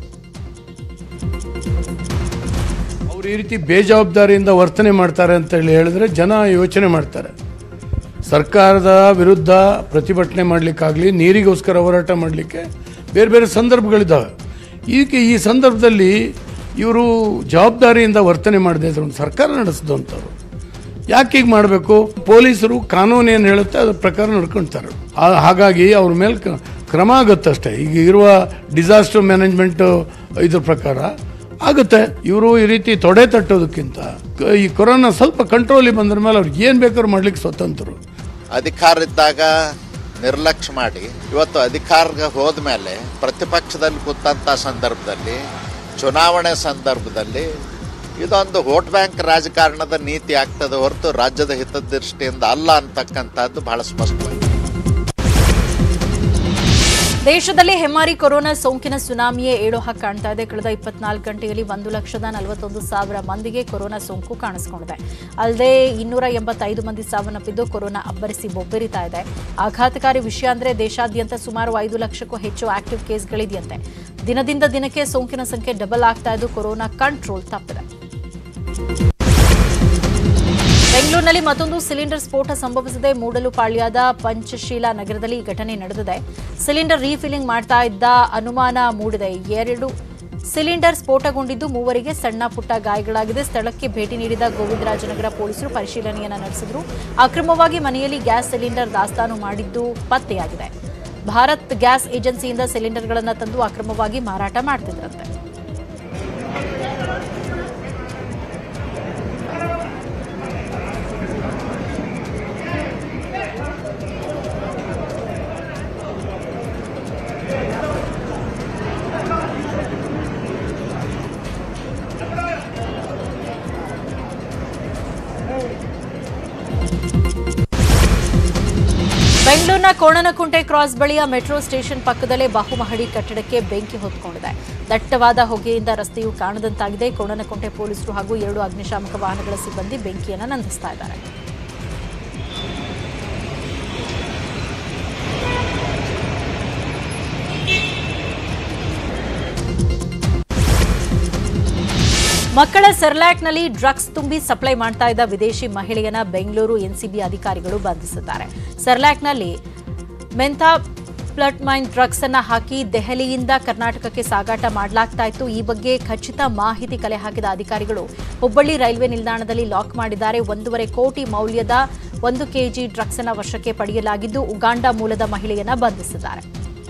ಅವರು ಈ ರೀತಿ ಬೇಜವಾಬ್ದಾರಿಯಿಂದ ವರ್ತನೆ ಮಾಡ್ತಾರೆ ಅಂತ ಹೇಳಿ ಹೇಳಿದ್ರೆ ಜನ ಯೋಚನೆ ಮಾಡ್ತಾರೆ. ಸರ್ಕಾರದ ವಿರುದ್ಧ ಪ್ರತಿಭಟನೆ ಮಾಡಲಿಕ್ಕಾಗಲಿ, ನೀರಿಗೋಸ್ಕರ ಹೋರಾಟ ಮಾಡಲಿಕ್ಕೆ ಬೇರೆ ಬೇರೆ ಸಂದರ್ಭಗಳಿದ್ದಾವೆ. ಈಗ ಈ ಸಂದರ್ಭದಲ್ಲಿ ಇವರು ಜವಾಬ್ದಾರಿಯಿಂದ ವರ್ತನೆ ಮಾಡದೇ ಇದ್ರು ಒಂದು ಸರ್ಕಾರ ನಡೆಸಿದಂಥವ್ರು ಯಾಕೆ ಈಗ ಮಾಡಬೇಕು? ಪೊಲೀಸರು ಕಾನೂನು ಏನು ಹೇಳುತ್ತೆ ಅದ್ರ ಪ್ರಕಾರ ನಡ್ಕೊಳ್ತಾರೆ. ಹಾಗಾಗಿ ಅವ್ರ ಮೇಲೆ ಕ್ರಮ ಆಗುತ್ತಷ್ಟೇ. ಈಗ ಇರುವ ಡಿಸಾಸ್ಟರ್ ಮ್ಯಾನೇಜ್ಮೆಂಟ್ ಇದ್ರ ಪ್ರಕಾರ ಆಗುತ್ತೆ. ಇವರು ಈ ರೀತಿ ತೊಡೆ ತಟ್ಟೋದಕ್ಕಿಂತ ಈ ಕೊರೋನಾ ಸ್ವಲ್ಪ ಕಂಟ್ರೋಲಿಗೆ ಬಂದ್ರ ಮೇಲೆ ಅವ್ರಿಗೆ ಏನು ಬೇಕಾದ್ರೂ ಮಾಡ್ಲಿಕ್ಕೆ ಸ್ವತಂತ್ರರು. ಅಧಿಕಾರ ಇದ್ದಾಗ ನಿರ್ಲಕ್ಷ್ಯ ಮಾಡಿ ಇವತ್ತು ಅಧಿಕಾರಕ್ಕೆ ಹೋದ ಮೇಲೆ ಪ್ರತಿಪಕ್ಷದಲ್ಲಿ ಕೂತಂಥ ಸಂದರ್ಭದಲ್ಲಿ, ಚುನಾವಣೆ ಸಂದರ್ಭದಲ್ಲಿ ಇದೊಂದು ವೋಟ್ ಬ್ಯಾಂಕ್ ರಾಜಕಾರಣದ ನೀತಿ ಆಗ್ತದೆ ಹೊರತು ರಾಜ್ಯದ ಹಿತದೃಷ್ಟಿಯಿಂದ ಅಲ್ಲ ಅಂತಕ್ಕಂಥದ್ದು ಬಹಳ ಸ್ಪಷ್ಟವಾಗಿದೆ. ದೇಶದಲ್ಲಿ ಹೆಮ್ಮಾರಿ ಕೊರೋನಾ ಸೋಂಕಿನ ಸುನಾಮಿಯೇ ಏಳು ಹಾಕಿ ಕಾಣ್ತಾ ಇದೆ. ಕಳೆದ ಇಪ್ಪತ್ನಾಲ್ಕು ಗಂಟೆಯಲ್ಲಿ ಒಂದು ಲಕ್ಷದ ನಲವತ್ತೊಂದು ಸಾವಿರ ಮಂದಿಗೆ ಕೊರೋನಾ ಸೋಂಕು ಕಾಣಿಸಿಕೊಂಡಿದೆ. ಅಲ್ಲದೆ ಇನ್ನೂರ ಎಂಬತ್ತೈದು ಮಂದಿ ಸಾವನ್ನಪ್ಪಿದ್ದು ಕೊರೋನಾ ಅಬ್ಬರಿಸಿ ಬೊಬ್ಬೆರಿತಾ ಇದೆ. ಆಘಾತಕಾರಿ ವಿಷಯ ಅಂದರೆ ದೇಶಾದ್ಯಂತ ಸುಮಾರು ಐದು ಲಕ್ಷಕ್ಕೂ ಹೆಚ್ಚು ಆಕ್ಟಿವ್ ಕೇಸ್ಗಳಿದೆಯಂತೆ. ದಿನದಿಂದ ದಿನಕ್ಕೆ ಸೋಂಕಿನ ಸಂಖ್ಯೆ ಡಬಲ್ ಆಗ್ತಾ ಇದ್ದು ಕೊರೋನಾ ಕಂಟ್ರೋಲ್ ತಪ್ಪಿದೆ. ಬೆಂಗಳೂರಿನಲ್ಲಿ ಮತ್ತೊಂದು ಸಿಲಿಂಡರ್ ಸ್ಫೋಟ ಸಂಭವಿಸಿದೆ. ಮೂಡಲುಪಾಳ್ಯದ ಪಂಚಶೀಲ ನಗರದಲ್ಲಿ ಈ ಘಟನೆ ನಡೆದಿದೆ. ಸಿಲಿಂಡರ್ ರೀಫಿಲ್ಲಿಂಗ್ ಮಾಡ್ತಾ ಇದ್ದ ಅನುಮಾನ ಮೂಡಿದೆ. ಎರಡು ಸಿಲಿಂಡರ್ ಸ್ಫೋಟಗೊಂಡಿದ್ದು ಮೂವರಿಗೆ ಸಣ್ಣ ಪುಟ್ಟ ಗಾಯಗಳಾಗಿದೆ. ಸ್ಥಳಕ್ಕೆ ಭೇಟಿ ನೀಡಿದ ಗೋವಿಂದರಾಜನಗರ ಪೊಲೀಸರು ಪರಿಶೀಲನೆಯನ್ನ ನಡೆಸಿದ್ರು. ಅಕ್ರಮವಾಗಿ ಮನೆಯಲ್ಲಿ ಗ್ಯಾಸ್ ಸಿಲಿಂಡರ್ ದಾಸ್ತಾನು ಮಾಡಿದ್ದು ಪತ್ತೆಯಾಗಿದೆ. ಭಾರತ್ ಗ್ಯಾಸ್ ಏಜೆನ್ಸಿಯಿಂದ ಸಿಲಿಂಡರ್ಗಳನ್ನು ತಂದು ಅಕ್ರಮವಾಗಿ ಮಾರಾಟ ಮಾಡ್ತಿದ್ರಂತೆ. ಬೆಂಗಳೂರಿನ ಕೋಣನಕುಂಟೆ ಕ್ರಾಸ್ ಬಳಿಯ ಮೆಟ್ರೋ ಸ್ಟೇಷನ್ ಪಕ್ಕದಲ್ಲೇ ಬಹುಮಹಡಿ ಕಟ್ಟಡಕ್ಕೆ ಬೆಂಕಿ ಹೊತ್ಕೊಂಡಿದೆ. ದಟ್ಟವಾದ ಹೊಗೆಯಿಂದ ರಸ್ತೆಯು ಕಾಣದಂತಾಗಿದೆ. ಕೋಣನಕುಂಟೆ ಪೊಲೀಸರು ಹಾಗೂ ಎರಡು ಅಗ್ನಿಶಾಮಕ ವಾಹನಗಳ ಸಿಬ್ಬಂದಿ ಬೆಂಕಿಯನ್ನು ನಂದಿಸ್ತಾ ಇದ್ದಾರೆ. ಮಕ್ಕಳ ಸೆರ್ಲ್ಯಾಕ್ನಲ್ಲಿ ಡ್ರಗ್ಸ್ ತುಂಬಿ ಸಪ್ಲೈ ಮಾಡ್ತಾ ಇದ್ದ ವಿದೇಶಿ ಮಹಿಳೆಯನ್ನ ಬೆಂಗಳೂರು ಎನ್ಸಿಬಿ ಅಧಿಕಾರಿಗಳು ಬಂಧಿಸಿದ್ದಾರೆ. ಸೆರ್ಲ್ಯಾಕ್ನಲ್ಲಿ ಮೆಂಥಾ ಪ್ಲಾಟ್ಮೈನ್ ಡ್ರಗ್ಸ್ ಅನ್ನ ಹಾಕಿ ದೆಹಲಿಯಿಂದ ಕರ್ನಾಟಕಕ್ಕೆ ಸಾಗಾಟ ಮಾಡಲಾಗ್ತಾ ಇತ್ತು. ಈ ಬಗ್ಗೆ ಖಚಿತ ಮಾಹಿತಿ ಕಲೆ ಹಾಕಿದ ಅಧಿಕಾರಿಗಳು ಹುಬ್ಬಳ್ಳಿ ರೈಲ್ವೆ ನಿಲ್ದಾಣದಲ್ಲಿ ಲಾಕ್ ಮಾಡಿದ್ದಾರೆ. ಒಂದೂವರೆ ಕೋಟಿ ಮೌಲ್ಯದ ಒಂದು ಕೆಜಿ ಡ್ರಗ್ಸ್ ಅನ್ನ ವಶಕ್ಕೆ ಪಡೆಯಲಾಗಿದ್ದು ಉಗಾಂಡ ಮೂಲದ ಮಹಿಳೆಯನ್ನ ಬಂಧಿಸಿದ್ದಾರೆ.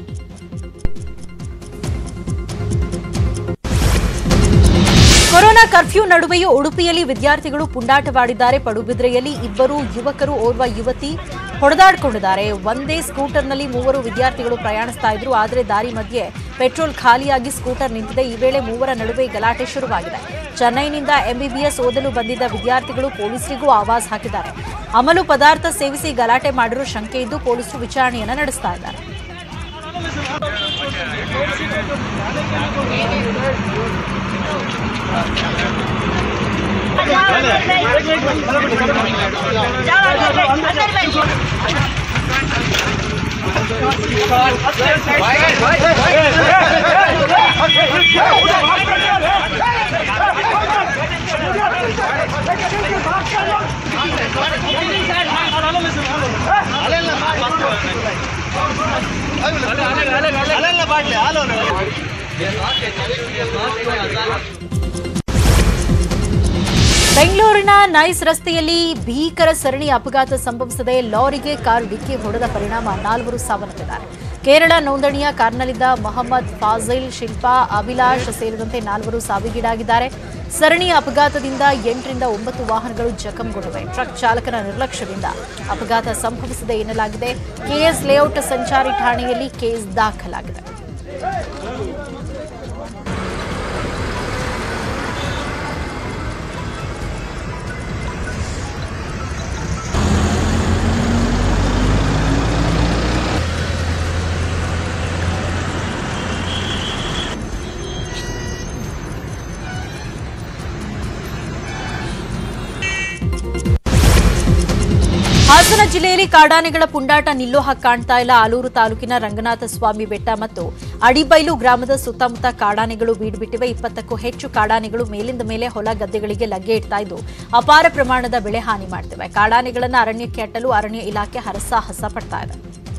ಕೊರೋನಾ ಕರ್ಫ್ಯೂ ನಡುವೆಯೂ ಉಡುಪಿಯಲ್ಲಿ ವಿದ್ಯಾರ್ಥಿಗಳು ಪುಂಡಾಟವಾಡಿದ್ದಾರೆ. ಪಡುಬಿದ್ರೆಯಲ್ಲಿ ಇಬ್ಬರು ಯುವಕರು ಓರ್ವ ಯುವತಿ ಹೊಡೆದಾಡಿಕೊಂಡಿದ್ದಾರೆ. ಒಂದೇ ಸ್ಕೂಟರ್ನಲ್ಲಿ ಮೂವರು ವಿದ್ಯಾರ್ಥಿಗಳು ಪ್ರಯಾಣಿಸ್ತಾ ಇದ್ರು. ಆದರೆ ದಾರಿ ಮಧ್ಯೆ ಪೆಟ್ರೋಲ್ ಖಾಲಿಯಾಗಿ ಸ್ಕೂಟರ್ ನಿಂತಿದೆ. ಈ ವೇಳೆ ಮೂವರ ನಡುವೆ ಗಲಾಟೆ ಶುರುವಾಗಿದೆ. ಚೆನ್ನೈನಿಂದ ಎಂಬಿಬಿಎಸ್ ಓದಲು ಬಂದಿದ್ದ ವಿದ್ಯಾರ್ಥಿಗಳು ಪೊಲೀಸರಿಗೂ ಆವಾಜ್ ಹಾಕಿದ್ದಾರೆ. ಅಮಲು ಪದಾರ್ಥ ಸೇವಿಸಿ ಗಲಾಟೆ ಮಾಡಿರುವ ಶಂಕೆ ಇದ್ದು ಪೊಲೀಸರು ವಿಚಾರಣೆಯನ್ನು ನಡೆಸ್ತಾ ಇದ್ದಾರೆ. ಬೆಂಗಳೂರಿನ ನೈಸ್ ರಸ್ತೆಯಲ್ಲಿ ಭೀಕರ ಸರಣಿ ಅಪಘಾತ ಸಂಭವಿಸಿದೆ. ಲಾರಿಗೆ ಕಾರು ಡಿಕ್ಕಿ ಹೊಡೆದ ಪರಿಣಾಮ ನಾಲ್ವರು ಸಾವನ್ನಪ್ಪಿದ್ದಾರೆ. ಕೇರಳ ನೋಂದಣಿಯ ಕಾರ್ನಲ್ಲಿದ್ದ ಮೊಹಮ್ಮದ್ ಫಾಜಿಲ್, ಶಿಲ್ಪಾ, ಅಭಿಲಾಷ್ ಸೇರಿದಂತೆ ನಾಲ್ವರು ಸಾವಿಗೀಡಾಗಿದ್ದಾರೆ. ಸರಣಿ ಅಪಘಾತದಿಂದ ಎಂಟರಿಂದ ಒಂಬತ್ತು ವಾಹನಗಳು ಜಖಂಗೊಂಡಿವೆ. ಟ್ರಕ್ ಚಾಲಕನ ನಿರ್ಲಕ್ಷ್ಯದಿಂದ ಅಪಘಾತ ಸಂಭವಿಸಿದೆ ಎನ್ನಲಾಗಿದೆ. ಕೆಎಸ್ ಲೇಔಟ್ ಸಂಚಾರಿ ಠಾಣೆಯಲ್ಲಿ ಕೇಸ್ ದಾಖಲಾಗಿದೆ. ಹಾಸನ ಜಿಲ್ಲೆಯಲ್ಲಿ ಕಾಡಾನೆಗಳ ಪುಂಡಾಟ ನಿಲ್ಲೋ ಹಾಗೆ ಕಾಣ್ತಾ ಇಲ್ಲ. ಆಲೂರು ತಾಲೂಕಿನ ರಂಗನಾಥ ಸ್ವಾಮಿ ಬೆಟ್ಟ ಮತ್ತು ಅಡಿಬೈಲು ಗ್ರಾಮದ ಸುತ್ತಮುತ್ತ ಕಾಡಾನೆಗಳು ಬೀಡುಬಿಟ್ಟಿವೆ. ಇಪ್ಪತ್ತಕ್ಕೂ ಹೆಚ್ಚು ಕಾಡಾನೆಗಳು ಮೇಲಿಂದ ಮೇಲೆ ಹೊಲ ಗದ್ದೆಗಳಿಗೆ ಲಗ್ಗೆ ಇಡ್ತಾ ಇದ್ದು ಅಪಾರ ಪ್ರಮಾಣದ ಬೆಳೆ ಹಾನಿ ಮಾಡ್ತಿವೆ. ಕಾಡಾನೆಗಳನ್ನು ಅರಣ್ಯಕ್ಕೆ ಅಟ್ಟಲು ಅರಣ್ಯ ಇಲಾಖೆ ಹರಸಾಹಸ ಪಡ್ತಾ ಇದೆ.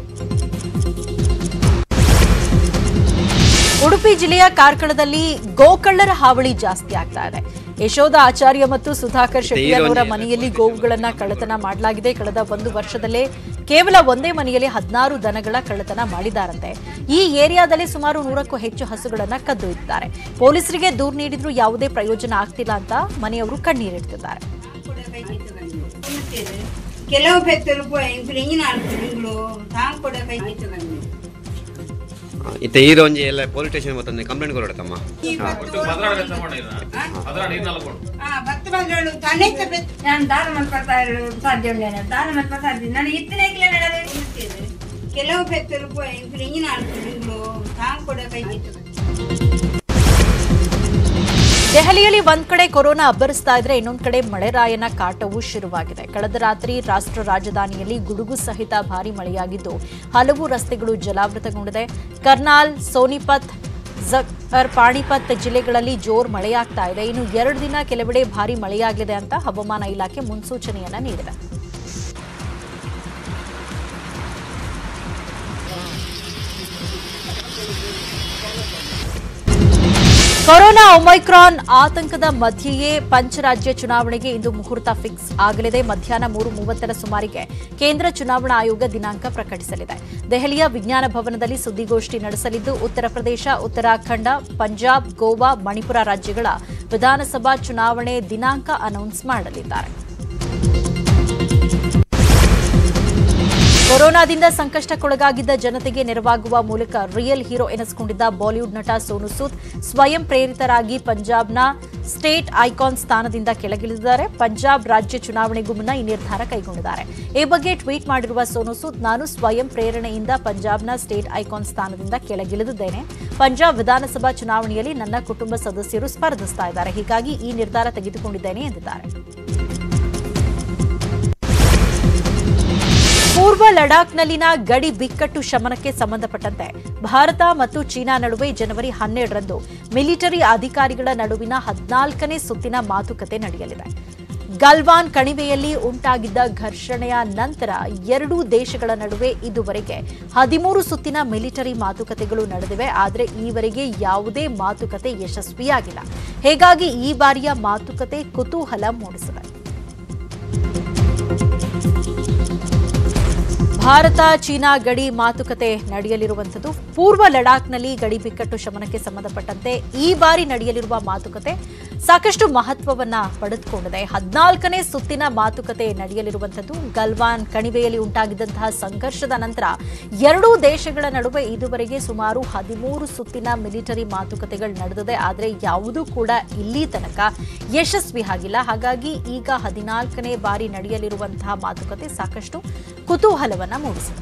ಉಡುಪಿ ಜಿಲ್ಲೆಯ ಕಾರ್ಕಳದಲ್ಲಿ ಗೋಕಳ್ಳರ ಹಾವಳಿ ಜಾಸ್ತಿ ಆಗ್ತಾ ಇದೆ. ಯಶೋಧ ಆಚಾರ್ಯ ಮತ್ತು ಸುಧಾಕರ್ ಶೆಟ್ಟಿಯವರ ಮನೆಯಲ್ಲಿ ಗೋವುಗಳನ್ನ ಕಳ್ಳತನ ಮಾಡಲಾಗಿದೆ. ಕಳೆದ ಒಂದು ವರ್ಷದಲ್ಲೇ ಕೇವಲ ಒಂದೇ ಮನೆಯಲ್ಲಿ ಹದಿನಾರು ದನಗಳ ಕಳ್ಳತನ ಮಾಡಿದ್ದಾರಂತೆ. ಈ ಏರಿಯಾದಲ್ಲಿ ಸುಮಾರು ನೂರಕ್ಕೂ ಹೆಚ್ಚು ಹಸುಗಳನ್ನ ಕದ್ದೊಯ್ದಿದ್ದಾರೆ. ಪೊಲೀಸರಿಗೆ ದೂರು ನೀಡಿದ್ರೂ ಯಾವುದೇ ಪ್ರಯೋಜನ ಆಗ್ತಿಲ್ಲ ಅಂತ ಮನೆಯವರು ಕಣ್ಣೀರಿಡ್ತಿದ್ದಾರೆ. ಕೆಲವು ಇತ್ತೆ ಈ ರೋಂಜಿ ಎಲ್ಲ ಪೊಲೀಸ್ ಸ್ಟೇಷನ್ ಮತ್ತೊಂದು ಕಂಪ್ಲೇಂಟ್ ಕೊಡತ್ತಮ್ಮ. ಭಕ್ತ ಬಂದ್ರು ತಾನೇ ನಾನು ದಾನ ಮಾಡ್ಕೊಳ್ತಾ ಸಾಧ್ಯ ದಾನ ಮಾಡ್ತಾ ಸಾಧ್ಯ ನಾನು ಇತ್ತನೇ ಕೆಲವು ಬೆತ್ತರು ಹಿಂಗಿನ ಆಡ್ತಿದ್ರು ತಾಂಗ್ ಕೊಡ ಕೈ. ದೆಹಲಿಯಲ್ಲಿ ಒಂದ್ ಕಡೆ ಕೊರೋನಾ ಅಬ್ಬರಿಸ್ತಾ ಇದ್ರೆ ಇನ್ನೊಂದ್ ಕಡೆ ಮಳೆರಾಯನ ಕಾಟವೂ ಶುರುವಾಗಿದೆ. ಕಳೆದ ರಾತ್ರಿ ರಾಷ್ಟ್ರ ರಾಜಧಾನಿಯಲ್ಲಿ ಗುಡುಗು ಸಹಿತ ಭಾರಿ ಮಳೆಯಾಗಿದ್ದು ಹಲವು ರಸ್ತೆಗಳು ಜಲಾವೃತಗೊಂಡಿದೆ. ಕರ್ನಾಲ್, ಸೋನಿಪತ್, ಝಫರ್, ಪಾಣಿಪತ್ ಜಿಲ್ಲೆಗಳಲ್ಲಿ ಜೋರ್ ಮಳೆಯಾಗ್ತಾ ಇದೆ. ಇನ್ನು ಎರಡು ದಿನ ಕೆಲವೆಡೆ ಭಾರಿ ಮಳೆಯಾಗಲಿದೆ ಅಂತ ಹವಾಮಾನ ಇಲಾಖೆ ಮುನ್ಸೂಚನೆಯನ್ನ ನೀಡಿದೆ. ಕೊರೋನಾ ಒಮೈಕ್ರಾನ್ ಆತಂಕದ ಮಧ್ಯೆಯೇ ಪಂಚರಾಜ್ಯ ಚುನಾವಣೆಗೆ ಇಂದು ಮುಹೂರ್ತ ಫಿಕ್ಸ್ ಆಗಲಿದೆ. ಮಧ್ಯಾಹ್ನ ಮೂರು ಮೂವತ್ತರ ಸುಮಾರಿಗೆ ಕೇಂದ್ರ ಚುನಾವಣಾ ಆಯೋಗ ದಿನಾಂಕ ಪ್ರಕಟಿಸಲಿದೆ. ದೆಹಲಿಯ ವಿಜ್ಞಾನ ಭವನದಲ್ಲಿ ಸುದ್ದಿಗೋಷ್ಠಿ ನಡೆಸಲಿದ್ದು ಉತ್ತರ ಪ್ರದೇಶ, ಉತ್ತರಾಖಂಡ, ಪಂಜಾಬ್, ಗೋವಾ, ಮಣಿಪುರ ರಾಜ್ಯಗಳ ವಿಧಾನಸಭಾ ಚುನಾವಣೆ ದಿನಾಂಕ ಅನೌನ್ಸ್ ಮಾಡಲಿದ್ದಾರೆ. ಕೊರೋನಾದಿಂದ ಸಂಕಷ್ಟಕ್ಕೊಳಗಾಗಿದ್ದ ಜನತೆಗೆ ನೆರವಾಗುವ ಮೂಲಕ ರಿಯಲ್ ಹೀರೋ ಎನಿಸಿಕೊಂಡಿದ್ದ ಬಾಲಿವುಡ್ ನಟ ಸೋನು ಸೂದ್ ಸ್ವಯಂ ಪ್ರೇರಿತರಾಗಿ ಪಂಜಾಬ್ನ ಸ್ಟೇಟ್ ಐಕಾನ್ ಸ್ಥಾನದಿಂದ ಕೆಳಗಿಳಿದಿದ್ದಾರೆ. ಪಂಜಾಬ್ ರಾಜ್ಯ ಚುನಾವಣೆಗೂ ಮುನ್ನ ಈ ನಿರ್ಧಾರ ಕೈಗೊಂಡಿದ್ದಾರೆ. ಈ ಬಗ್ಗೆ ಟ್ವೀಟ್ ಮಾಡಿರುವ ಸೋನು ಸೂದ್, ನಾನು ಸ್ವಯಂ ಪ್ರೇರಣೆಯಿಂದ ಪಂಜಾಬ್ನ ಸ್ಟೇಟ್ ಐಕಾನ್ ಸ್ಥಾನದಿಂದ ಕೆಳಗಿಳಿದಿದ್ದೇನೆ. ಪಂಜಾಬ್ ವಿಧಾನಸಭಾ ಚುನಾವಣೆಯಲ್ಲಿ ನನ್ನ ಕುಟುಂಬ ಸದಸ್ಯರು ಸ್ಪರ್ಧಿಸ್ತಾ ಇದ್ದಾರೆ, ಹೀಗಾಗಿ ಈ ನಿರ್ಧಾರ ತೆಗೆದುಕೊಂಡಿದ್ದೇನೆ ಎಂದಿದ್ದಾರೆ. ಪೂರ್ವ ಲಡಾಖ್ನಲ್ಲಿನ ಗಡಿ ಬಿಕ್ಕಟ್ಟು ಶಮನಕ್ಕೆ ಸಂಬಂಧಪಟ್ಟಂತೆ ಭಾರತ ಮತ್ತು ಚೀನಾ ನಡುವೆ ಜನವರಿ ಹನ್ನೆರಡರಂದು ಮಿಲಿಟರಿ ಅಧಿಕಾರಿಗಳ ನಡುವಿನ ಹದಿನಾಲ್ಕನೇ ಸುತ್ತಿನ ಮಾತುಕತೆ ನಡೆಯಲಿದೆ. ಗಲ್ವಾನ್ ಕಣಿವೆಯಲ್ಲಿ ಉಂಟಾಗಿದ್ದ ಘರ್ಷಣೆಯ ನಂತರ ಎರಡೂ ದೇಶಗಳ ನಡುವೆ ಇದುವರೆಗೆ ಹದಿಮೂರು ಸುತ್ತಿನ ಮಿಲಿಟರಿ ಮಾತುಕತೆಗಳು ನಡೆದಿವೆ. ಆದರೆ ಈವರೆಗೆ ಯಾವುದೇ ಮಾತುಕತೆ ಯಶಸ್ವಿಯಾಗಿಲ್ಲ. ಹೀಗಾಗಿ ಈ ಬಾರಿಯ ಮಾತುಕತೆ ಕುತೂಹಲ ಮೂಡಿಸಿದೆ. ಭಾರತ ಚೀನಾ ಗಡಿ ಮಾತುಕತೆ ನಡೆಯಲಿರುವಂಥದ್ದು. ಪೂರ್ವ ಲಡಾಖ್ನಲ್ಲಿ ಗಡಿ ಬಿಕ್ಕಟ್ಟು ಶಮನಕ್ಕೆ ಸಂಬಂಧಪಟ್ಟಂತೆ ಈ ಬಾರಿ ನಡೆಯಲಿರುವ ಮಾತುಕತೆ ಸಾಕಷ್ಟು ಮಹತ್ವವನ್ನ ಪಡೆದುಕೊಂಡಿದೆ. ಹದಿನಾಲ್ಕನೇ ಸುತ್ತಿನ ಮಾತುಕತೆ ನಡೆಯಲಿರುವಂಥದ್ದು. ಗಲ್ವಾನ್ ಕಣಿವೆಯಲ್ಲಿ ಉಂಟಾಗಿದ್ದಂತಹ ಸಂಘರ್ಷದ ನಂತರ ಎರಡೂ ದೇಶಗಳ ನಡುವೆ ಇದುವರೆಗೆ ಸುಮಾರು ಹದಿಮೂರು ಸುತ್ತಿನ ಮಿಲಿಟರಿ ಮಾತುಕತೆಗಳು ನಡೆದಿದೆ. ಆದರೆ ಯಾವುದೂ ಕೂಡ ಇಲ್ಲಿ ತನಕ ಯಶಸ್ವಿ ಆಗಿಲ್ಲ. ಹಾಗಾಗಿ ಈಗ ಹದಿನಾಲ್ಕನೇ ಬಾರಿ ನಡೆಯಲಿರುವಂತಹ ಮಾತುಕತೆ ಸಾಕಷ್ಟು ಕುತೂಹಲವನ್ನ ಮೂಡಿಸಿದೆ.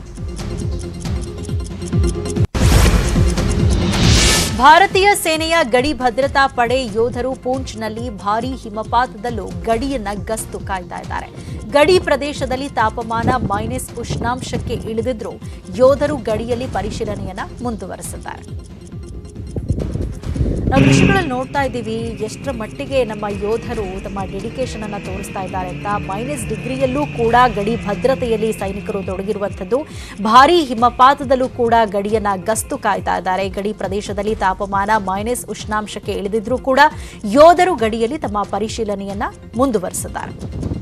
ಭಾರತೀಯ ಸೇನೆಯ ಗಡಿ ಭದ್ರತಾ ಪಡೆ ಯೋಧರು ಪೂಂಚ್ನಲ್ಲಿ ಭಾರೀ ಹಿಮಪಾತದಲ್ಲೂ ಗಡಿಯನ್ನ ಗಸ್ತು ಕಾಯ್ತಾ ಇದ್ದಾರೆ. ಗಡಿ ಪ್ರದೇಶದಲ್ಲಿ ತಾಪಮಾನ ಮೈನಸ್ ಉಷ್ಣಾಂಶಕ್ಕೆ ಇಳಿದಿದ್ರೂ ಯೋಧರು ಗಡಿಯಲ್ಲಿ ಪರಿಶೀಲನೆಯನ್ನ ಮುಂದುವರೆಸಿದ್ದಾರೆ. ನಾವು ದೃಶ್ಯಗಳಲ್ಲಿ ನೋಡ್ತಾ ಇದ್ದೀವಿ ಎಷ್ಟರ ಮಟ್ಟಿಗೆ ನಮ್ಮ ಯೋಧರು ತಮ್ಮ ಡೆಡಿಕೇಶನ್ ಅನ್ನ ತೋರಿಸ್ತಾ ಇದ್ದಾರೆ ಅಂತ. ಮೈನಸ್ ಡಿಗ್ರಿಯಲ್ಲೂ ಕೂಡ ಗಡಿ ಭದ್ರತೆಯಲ್ಲಿ ಸೈನಿಕರು ತೊಡಗಿರುವಂಥದ್ದು. ಭಾರೀ ಹಿಮಪಾತದಲ್ಲೂ ಕೂಡ ಗಡಿಯನ್ನ ಗಸ್ತು ಕಾಯ್ತಾ ಇದ್ದಾರೆ. ಗಡಿ ಪ್ರದೇಶದಲ್ಲಿ ತಾಪಮಾನ ಮೈನಸ್ ಉಷ್ಣಾಂಶಕ್ಕೆ ಇಳಿದಿದ್ರೂ ಕೂಡ ಯೋಧರು ಗಡಿಯಲ್ಲಿ ತಮ್ಮ ಪರಿಶೀಲನೆಯನ್ನ ಮುಂದುವರೆಸಿದ್ದಾರೆ.